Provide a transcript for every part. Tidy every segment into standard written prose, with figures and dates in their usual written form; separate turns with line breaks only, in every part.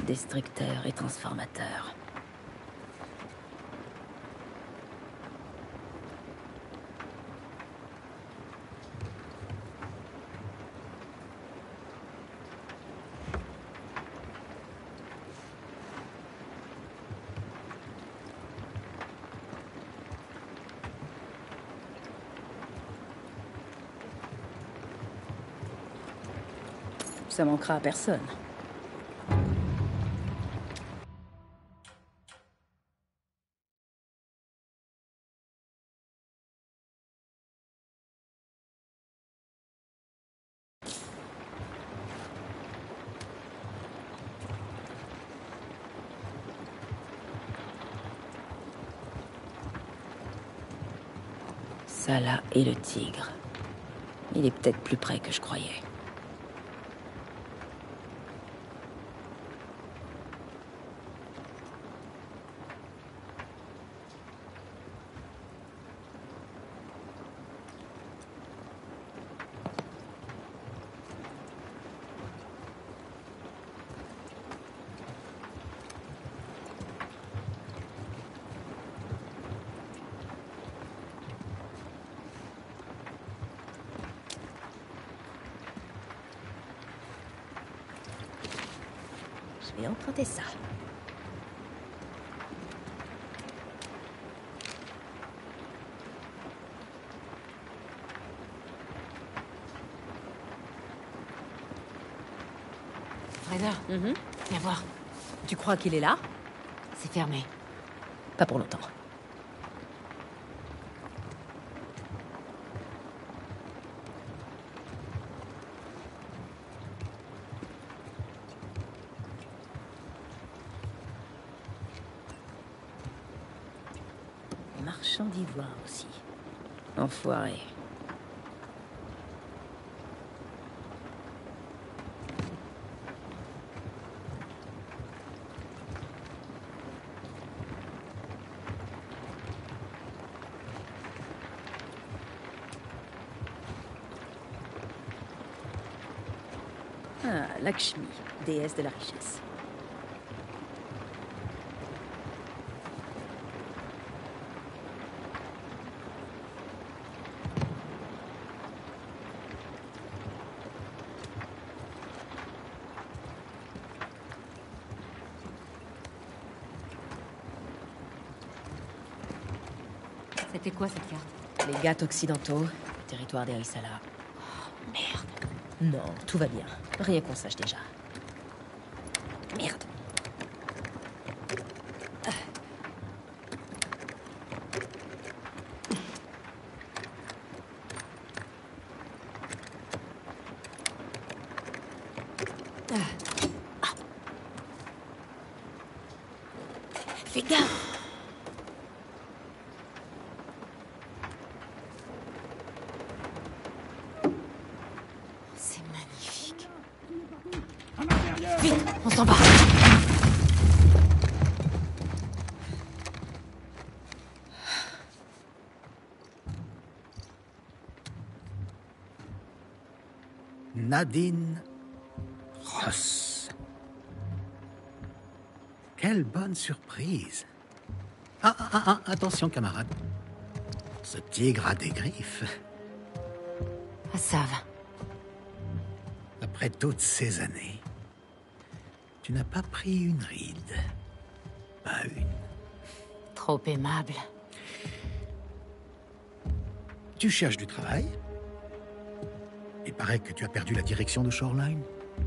Destructeur et transformateur. Ça manquera à personne. Salah et le tigre. Il est peut-être plus près que je croyais. Je vais emprunter ça.
Fraser, viens voir.
Tu crois qu'il est là?
C'est fermé.
Pas pour longtemps. Marchand d'ivoire aussi. Enfoiré. Ah, Lakshmi, déesse de la richesse.
C'était quoi cette carte?
Les Ghats occidentaux, territoire des Risala.
Oh, merde.
Non, tout va bien. Rien qu'on sache déjà. Merde.
Fais gaffe! C'est magnifique. Vite, on s'en va.
Nadine Ross. Quelle bonne surprise. Attention, camarade. Ce tigre a des griffes.
Ah, ça va.
Après toutes ces années, tu n'as pas pris une ride. Pas une.
Trop aimable.
Tu cherches du travail? Il paraît que tu as perdu la direction de Shoreline.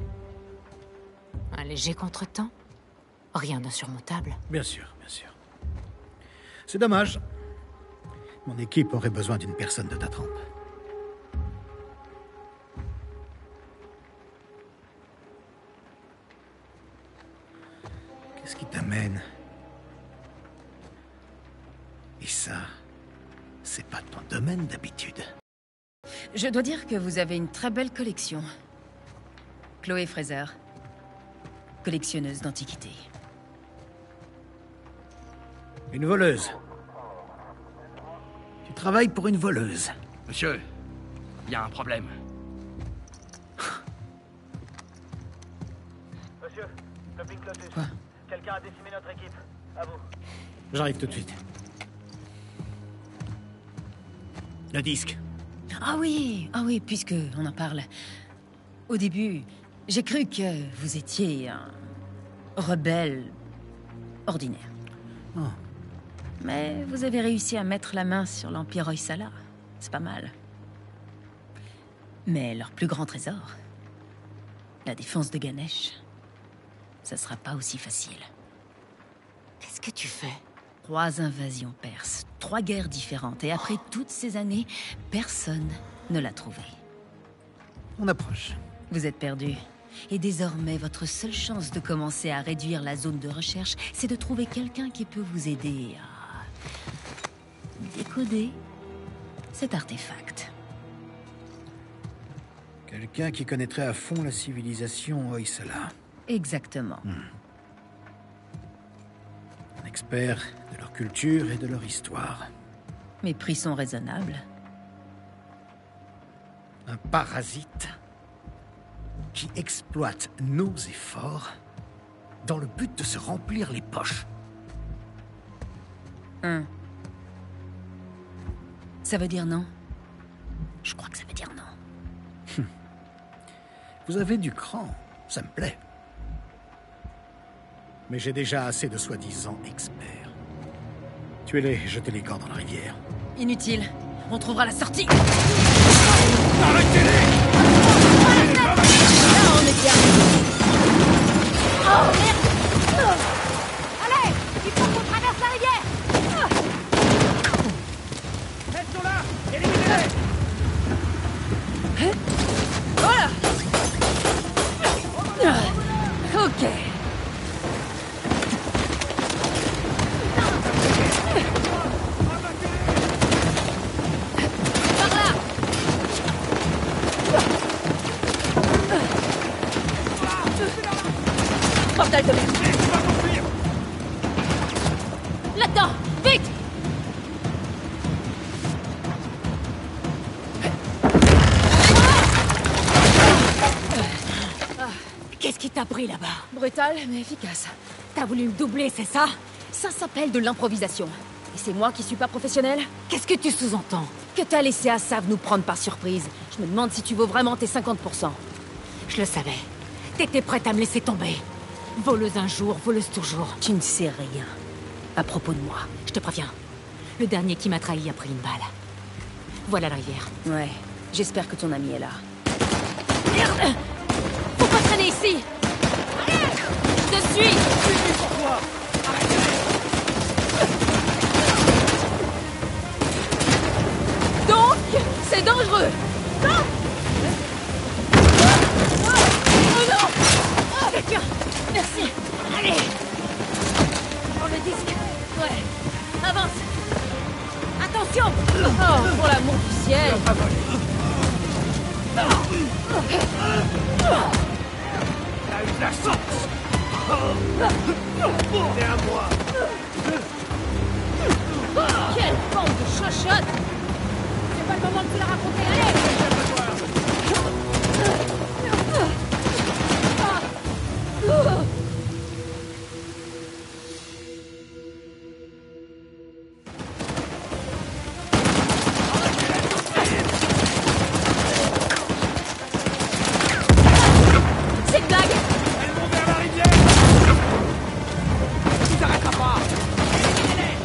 Un léger contretemps. Rien d'insurmontable.
Bien sûr, bien sûr. C'est dommage. Mon équipe aurait besoin d'une personne de ta trempe. Qu'est-ce qui t'amène? Et ça, c'est pas ton domaine d'habitude.
Je dois dire que vous avez une très belle collection. Chloé Fraser, collectionneuse d'antiquités.
Une voleuse. Tu travailles pour une voleuse.
Monsieur, il y a un problème.
Monsieur, le Pink Lotus.
Quoi?
Quelqu'un a décimé notre équipe. À vous.
J'arrive tout de suite. Le disque.
Ah oui, puisque on en parle. Au début, j'ai cru que vous étiez un rebelle ordinaire.
Oh.
Mais vous avez réussi à mettre la main sur l'Empire Hoysala. C'est pas mal. Mais leur plus grand trésor, la défense de Ganesh, ça sera pas aussi facile.
Qu'est-ce que tu fais?
3 invasions perses, 3 guerres différentes, et après toutes ces années, personne ne l'a trouvé.
On approche.
Vous êtes perdu. Et désormais, votre seule chance de commencer à réduire la zone de recherche, c'est de trouver quelqu'un qui peut vous aider à décoder cet artefact.
Quelqu'un qui connaîtrait à fond la civilisation Hoysala.
Exactement.
Un expert de leur culture et de leur histoire.
Mes prix sont raisonnables.
Un parasite qui exploite nos efforts dans le but de se remplir les poches.
Ça veut dire non? Je crois que ça veut dire non.
Vous avez du cran, ça me plaît. Mais j'ai déjà assez de soi-disant experts. Tuez-les, jetez les corps dans la rivière.
Inutile. On trouvera la sortie.
Arrêtez-les!
Là, on est bien. Oh, merde!
Allez! Il faut qu'on traverse la rivière!
Elles sont là! Éliminez-les!
Voilà! Ok. Par là! Portail de mer! Là-dedans! Vite!
Qu'est-ce qui t'a pris là-bas?
Brutal, mais efficace.
T'as voulu me doubler, c'est ça?
Ça s'appelle de l'improvisation. Et c'est moi qui suis pas professionnel?
Qu'est-ce que tu sous-entends?
Que t'as laissé Assav nous prendre par surprise. Je me demande si tu vaux vraiment tes 50%.
Je le savais. T'étais prête à me laisser tomber. Voleuse un jour, voleuse toujours.
Tu ne sais rien à propos de moi.
Je te préviens. Le dernier qui m'a trahi a pris une balle. Voilà la rivière.
Ouais, j'espère que ton ami est là. Merde! Faut pas traîner ici! Allez! Je te suis! Donc, c'est dangereux! Non! Oh non! Oh, quelqu'un! Merci! Allez! Prends le disque! Ouais! Avance! Attention! Oh, pour l'amour du ciel!
T'as eu de la chance! C'est à moi!
Quelle bande de chochotte! C'est pas le moment de te la raconter, allez! C'est une blague!
Elles vont vers la rivière! Tu t'arrêteras pas! Éliminez-les!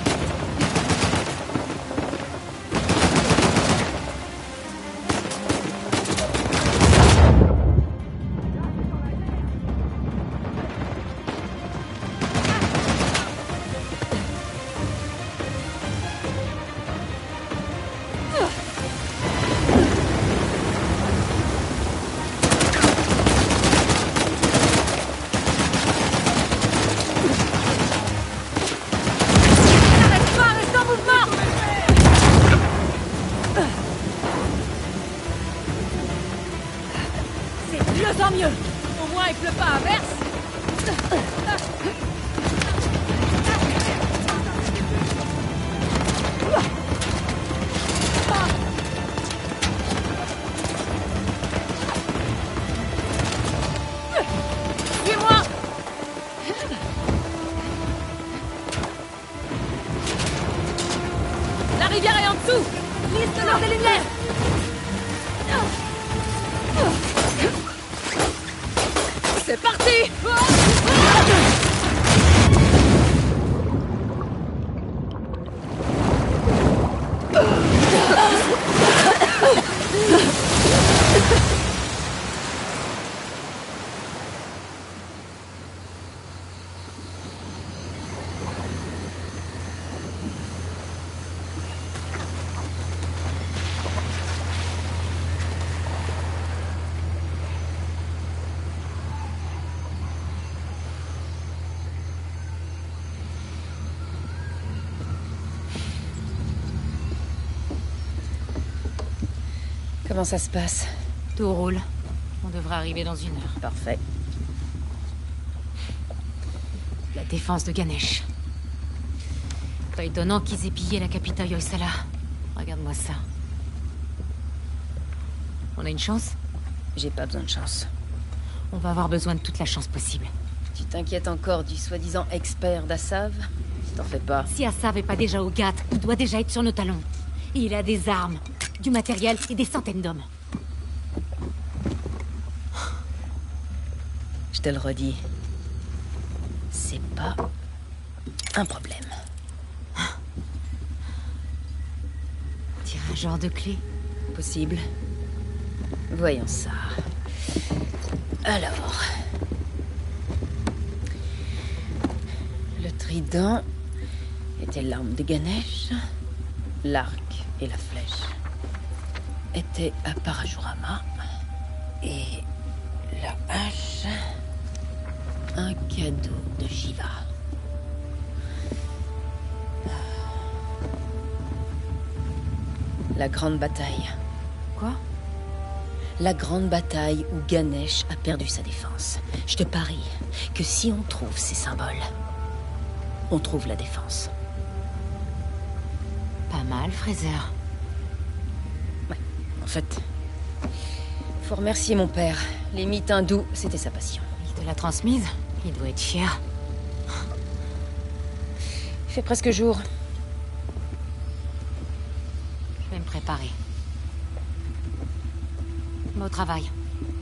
rivière est en dessous! Lise le nord des lumières! C'est parti!
Comment ça se passe?
Tout roule. On devrait arriver dans 1 heure.
Parfait.
La défense de Ganesh. Pas étonnant qu'ils aient pillé la capitale Hoysala. Regarde-moi ça. On a une chance?
J'ai pas besoin de chance.
On va avoir besoin de toute la chance possible.
Tu t'inquiètes encore du soi-disant expert d'Assav? T'en fais pas.
Si Assav est pas déjà au GAT, il doit déjà être sur nos talons. Il a des armes, du matériel et des centaines d'hommes.
Je te le redis. C'est pas un problème.
Tiens, un genre de clé.
Possible. Voyons ça. Alors... Le trident était l'arme de Ganesh. L'arc et la flèche étaient à Parashurama. Et la hache... un cadeau de Shiva. La grande bataille.
Quoi?
La grande bataille où Ganesh a perdu sa défense. Je te parie que si on trouve ces symboles, on trouve la défense.
Pas mal, Fraser.
Ouais, en fait... Faut remercier mon père. Les mythes hindous, c'était sa passion.
Il te l'a transmise? Il doit être fier.
Il fait presque jour.
Je vais me préparer. Au travail.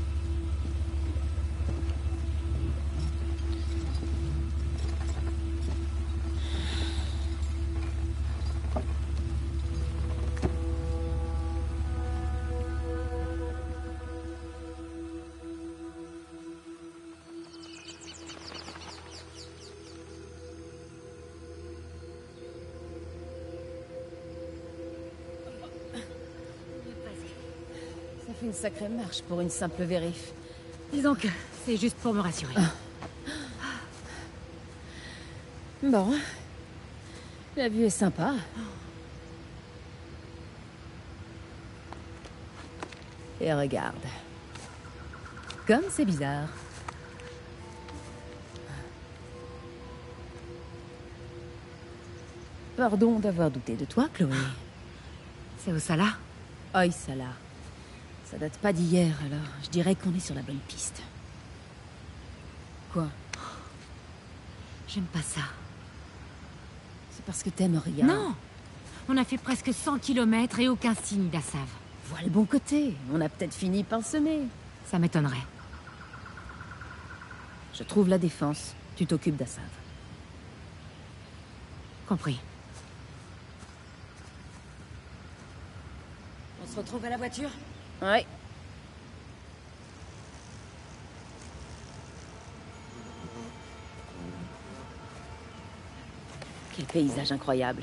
Ça fait une sacrée marche pour une simple vérif.
Disons que c'est juste pour me rassurer.
Bon. La vue est sympa. Et regarde. Comme c'est bizarre. Pardon d'avoir douté de toi, Chloé.
C'est au Sala?
Hoysala. Ça date pas d'hier, alors je dirais qu'on est sur la bonne piste. Quoi?
J'aime pas ça.
C'est parce que t'aimes rien.
Non! On a fait presque 100 kilomètres et aucun signe d'Assav.
Vois le bon côté. On a peut-être fini par semer.
Ça m'étonnerait.
Je trouve la défense. Tu t'occupes d'Assav.
Compris.
On se retrouve à la voiture? Ouais. Quel paysage incroyable.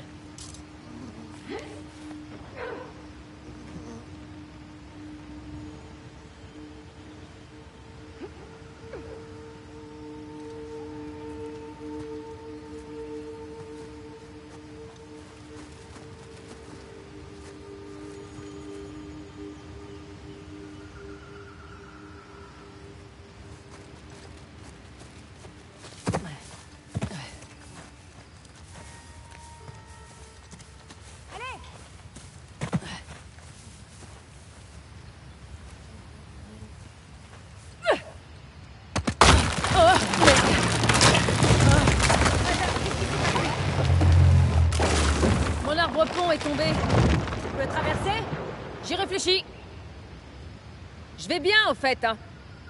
tomber.
Tu peux traverser? J'y réfléchis.
Je vais bien, au fait, hein.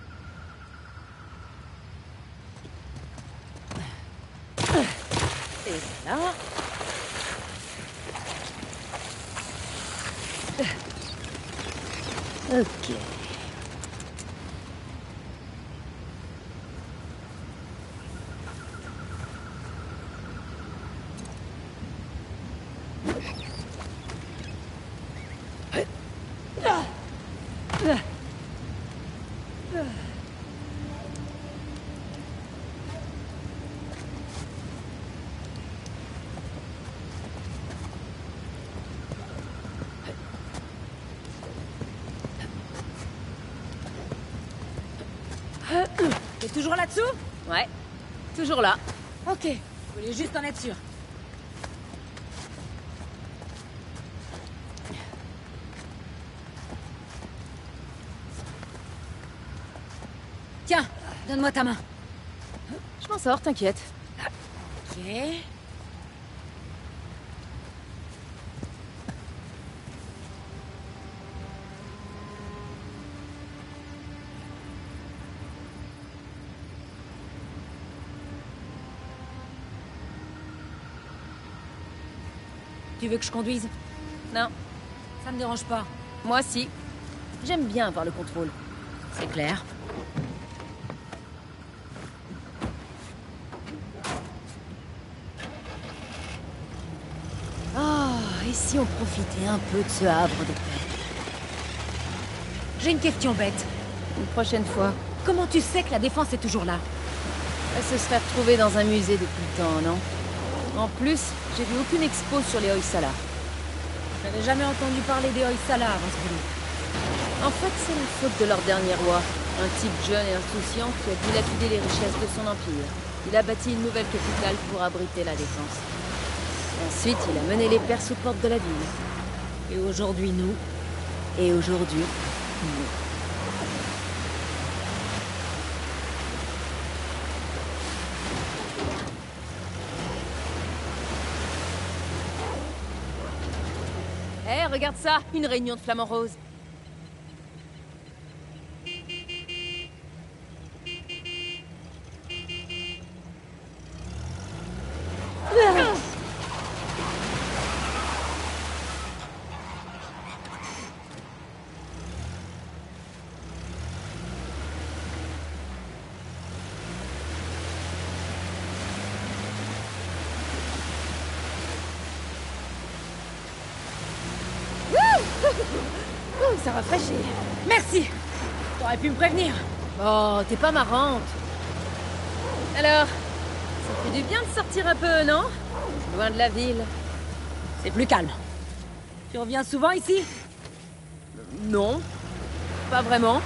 Et voilà. Ok.
T'es toujours là-dessous?
Ouais, toujours là.
Ok, je voulais juste en être sûr. Tiens, donne-moi ta main.
Je m'en sors, t'inquiète.
Ok. Tu veux que je conduise?
Non,
Ça me dérange pas.
moi si. J'aime bien avoir le contrôle.
C'est clair.
Oh, et si on profitait un peu de ce havre de paix?
J'ai une question bête.
Une prochaine fois.
Comment tu sais que la défense est toujours là?
Elle se serait retrouvée dans un musée depuis le temps, non? En plus, j'ai vu aucune expo sur les Hoysala.
J'avais jamais entendu parler des Hoysala avant ce boulot.
En fait, c'est la faute de leur dernier roi. Un type jeune et insouciant qui a dilapidé les richesses de son empire. Il a bâti une nouvelle capitale pour abriter la défense. Ensuite, il a mené les Perses aux portes de la ville.
Et aujourd'hui, nous?
Et aujourd'hui, nous. Hé, regarde ça, une réunion de flamants roses. Ça rafraîchit.
Merci! T'aurais pu me prévenir.
Oh, t'es pas marrante. Alors, ça fait du bien de sortir un peu, non? Loin de la ville.
C'est plus calme. Tu reviens souvent ici?
Non, pas vraiment.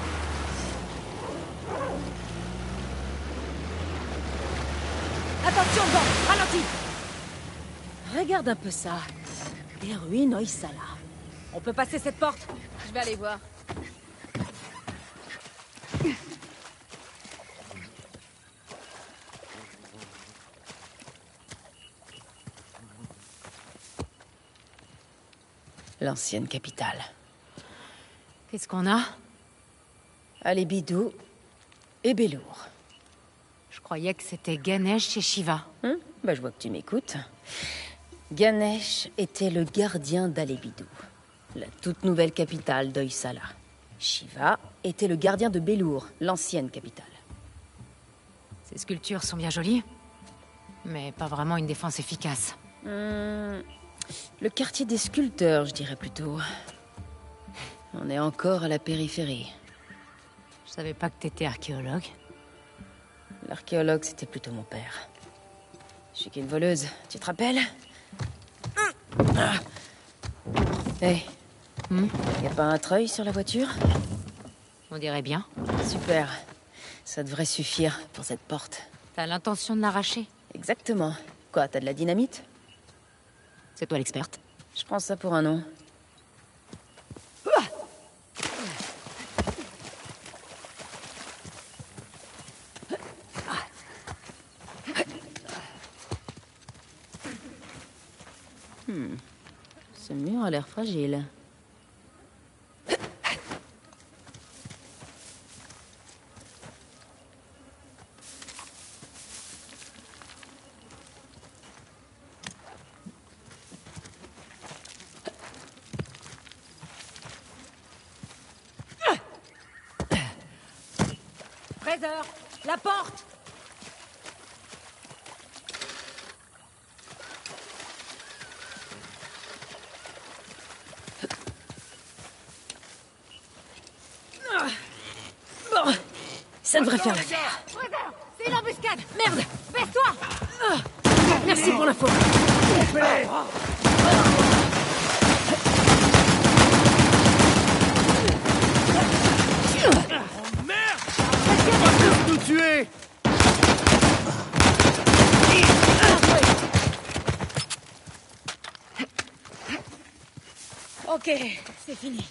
Attention, vent! Ralentis!
Regarde un peu ça. Des ruines Hoysala.
On peut passer cette porte?
Je vais aller voir. L'ancienne capitale.
Qu'est-ce qu'on a?
Alébidou et Bellour.
Je croyais que c'était Ganesh chez Shiva.
Bah, je vois que tu m'écoutes. Ganesh était le gardien d'Alébidou, la toute nouvelle capitale d'Hoysala. Shiva était le gardien de Bellour, l'ancienne capitale.
Ces sculptures sont bien jolies, mais pas vraiment une défense efficace.
Le quartier des sculpteurs, je dirais plutôt. On est encore à la périphérie.
Je savais pas que t'étais archéologue.
L'archéologue, c'était plutôt mon père. Je suis qu'une voleuse, tu te rappelles? Hé, y a pas un treuil sur la voiture?
On dirait bien.
Super. Ça devrait suffire pour cette porte.
T'as l'intention de l'arracher?
Exactement. Quoi, t'as de la dynamite?
C'est toi l'experte.
Je prends ça pour un nom. Ce mur a l'air fragile.
Fraser, la porte!
Bon, ça devrait faire l'affaire.
Fraser, c'est une embuscade! Merde! Baisse-toi!
Merci pour l'info.
Nous tuer!
Ok, c'est fini.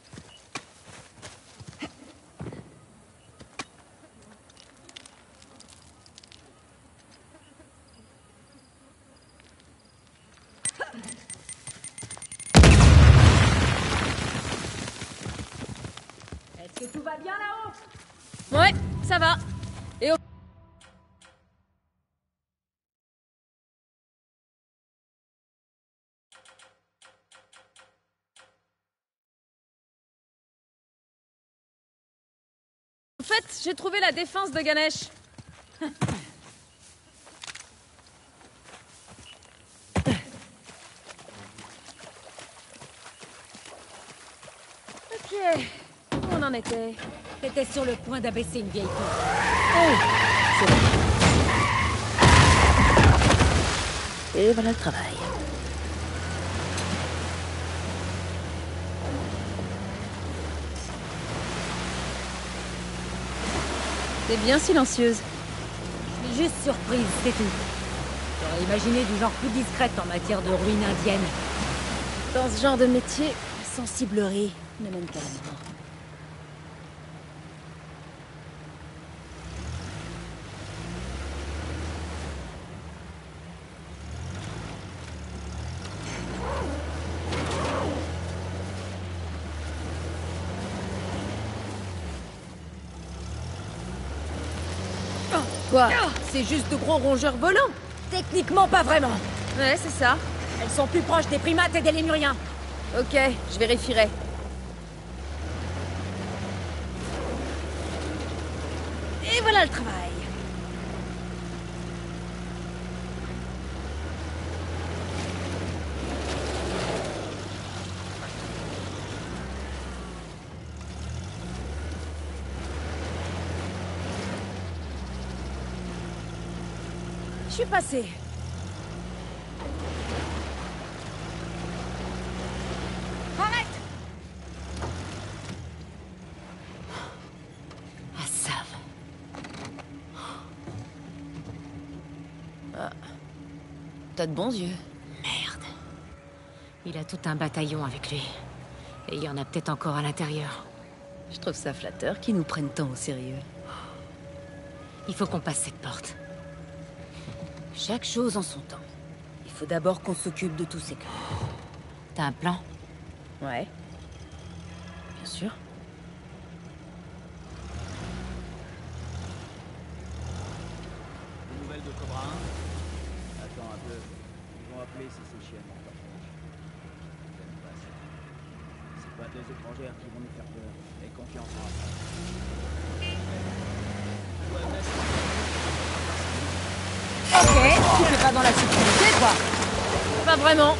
Est-ce que tout va bien là-haut?
Ouais, ça va. Et au... En fait, j'ai trouvé la défense de Ganesh. Ok, où on en était?
T'étais sur le point d'abaisser une vieille porte.
Oh, c'est bon. Et voilà le travail. T'es bien silencieuse.
Je suis juste surprise, c'est tout. J'aurais imaginé du genre plus discrète en matière de ruines indiennes.
Dans ce genre de métier, la sensiblerie ne mène qu'à la mort. Quoi? C'est juste de gros rongeurs volants?
Techniquement, pas vraiment.
Ouais, c'est ça.
Elles sont plus proches des primates et des lémuriens.
Ok, je vérifierai. Et voilà le travail. Je suis passée.
Arrête!
Assav. Ah. T'as de bons yeux.
Merde. Il a tout un bataillon avec lui. Et il y en a peut-être encore à l'intérieur.
Je trouve ça flatteur qu'ils nous prennent tant au sérieux.
Il faut qu'on passe cette porte.
Chaque chose en son temps. Il faut d'abord qu'on s'occupe de tous ces cas.
T'as un plan?
Ouais. Bien sûr.
Des nouvelles de Cobra 1? Attends un peu. Ils vont appeler si c'est chiant. J'aime pas ça. C'est pas deux étrangères qui vont nous faire peur. Aie confiance en ça.
Ok, tu fais pas dans la sécurité, quoi.
Pas vraiment.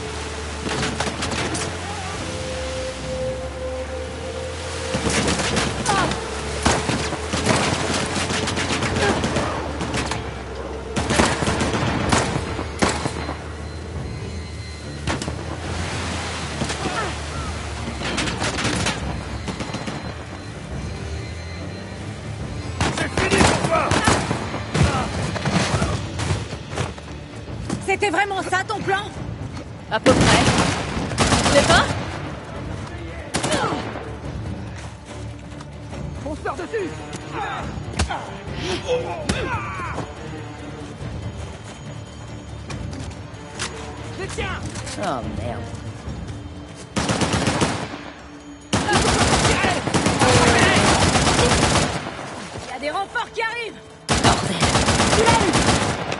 C'était vraiment ça ton plan?
À peu près. Tu sais pas?
On se perd dessus! Je les tiens!
Oh merde.
Des renforts qui arrivent!
Bordel!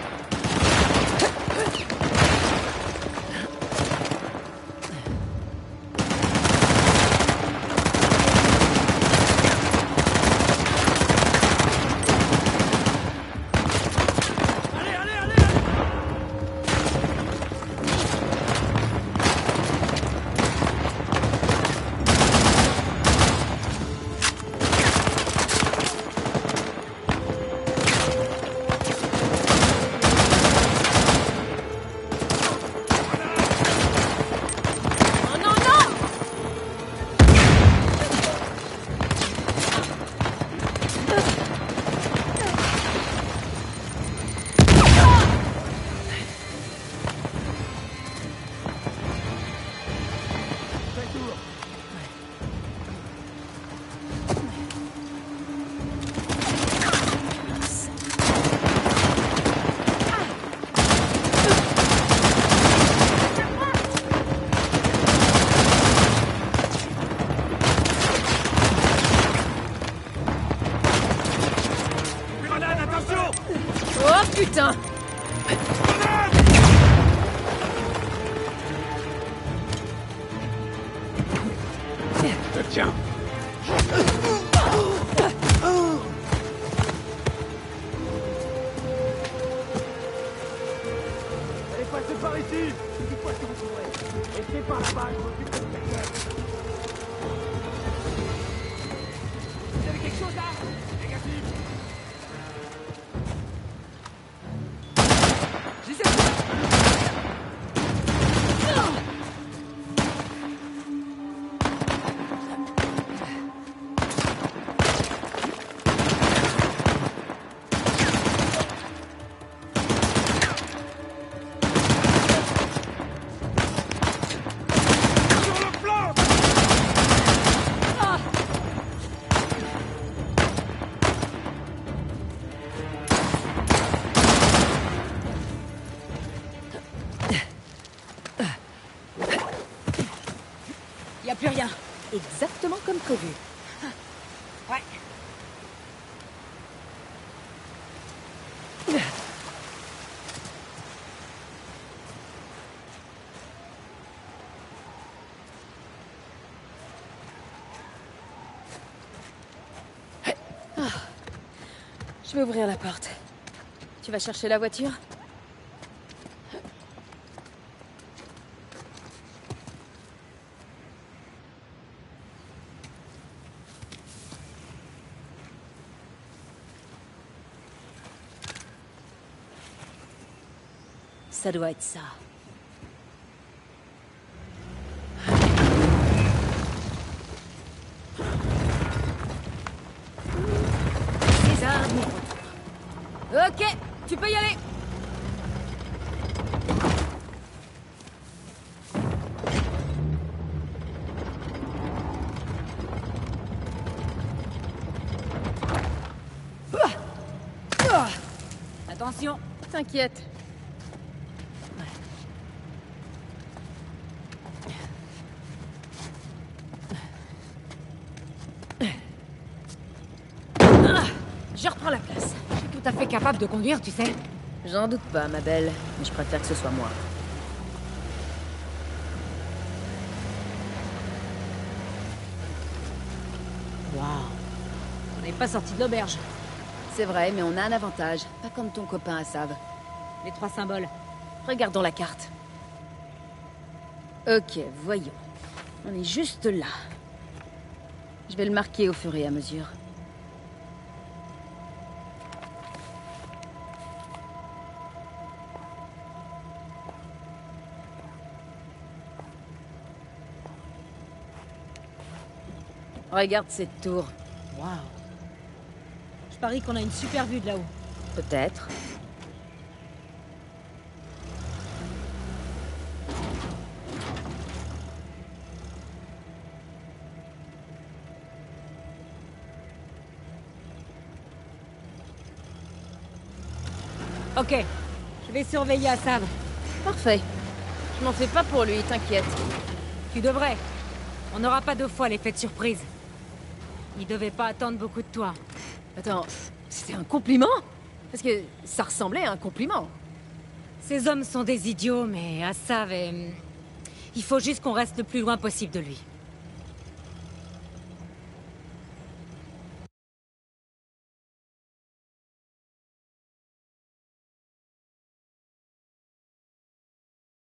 Oh putain!
Tiens.
Allez, passez par ici. Dis-moi ce que vous voulez. Et c'est par là-bas, je m'occupe de quelqu'un. Vous avez quelque chose là? Négatif. J'essaie.
Y a plus rien.
Exactement comme prévu.
Ouais.
Je vais ouvrir la porte. Tu vas chercher la voiture? Ça doit être ça.
Les armes. Ok, tu peux y aller. Attention.
T'inquiète.
Je reprends la place. Je suis tout à fait capable de conduire, tu sais.
J'en doute pas, ma belle. Mais je préfère que ce soit moi.
Waouh. On n'est pas sorti de l'auberge.
C'est vrai, mais on a un avantage. Pas comme ton copain Assav.
Les 3 symboles.
Regardons la carte. Ok, voyons. On est juste là. Je vais le marquer au fur et à mesure. Regarde cette tour.
Waouh. Je parie qu'on a une super vue de là-haut.
Peut-être.
Ok. Je vais surveiller Assav.
Parfait. Je m'en fais pas pour lui, t'inquiète.
Tu devrais. On n'aura pas 2 fois l'effet de surprise. Il devait pas attendre beaucoup de toi.
Attends,
C'est un compliment? Parce que ça ressemblait à un compliment.
Ces hommes sont des idiots, mais Assav est... Il faut juste qu'on reste le plus loin possible de lui.